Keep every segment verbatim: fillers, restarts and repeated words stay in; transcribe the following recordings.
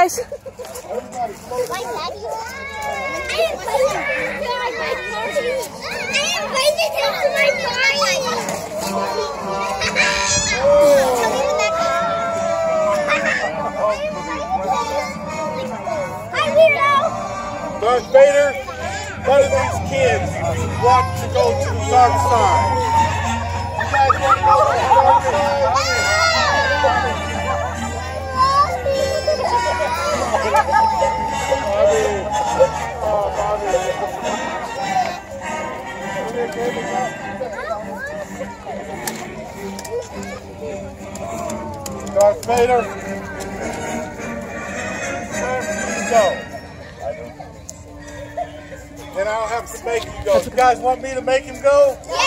guys. Darth Vader, none of these kids want to go to the dark side. You guys want to go to the dark side? Darth Vader, where do you go? Then I'll have to make him go. You guys want me to make him go? Yeah!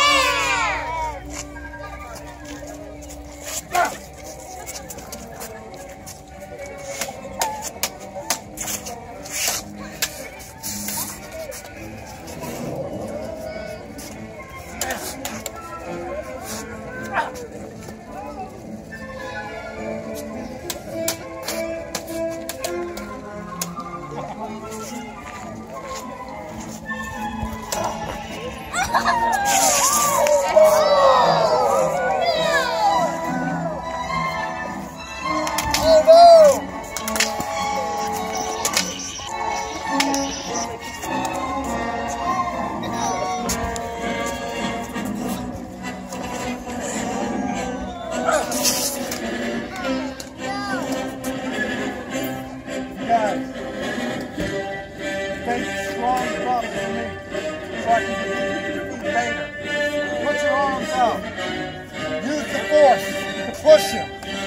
Put your arms out. Use the force to push him.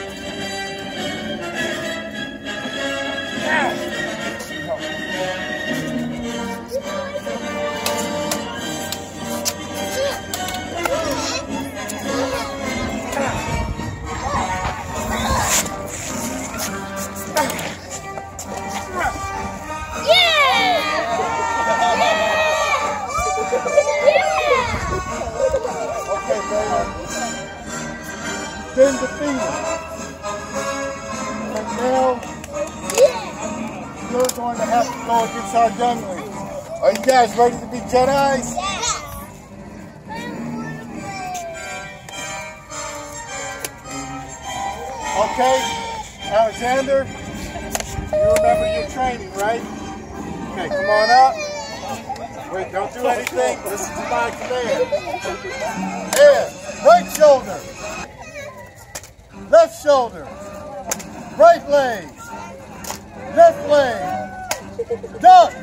Now. Been defeated. And now you're going to have to go against our younglings. Are you guys ready to be Jedis? Okay, Alexander, you remember your training, right? Okay, come on up. Wait, don't do anything. Listen to my command. And right shoulder. Left shoulder, right leg, left leg, duck,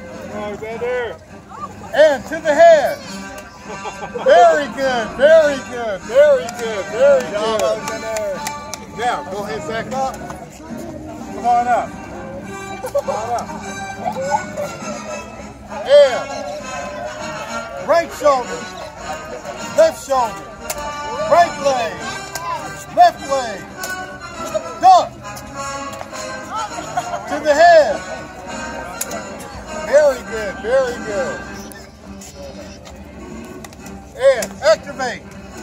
and to the head. Very good, very good, very good, very good. Now, go ahead, back up. Come on up. Come on up. And right shoulder, left shoulder, right leg, left leg. Duck to the head. Very good, very good. And activate.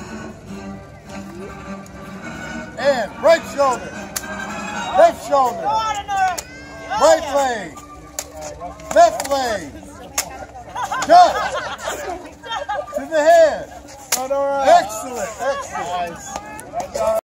And right shoulder, left shoulder, right leg, left leg. Duck to the head. Excellent, excellent.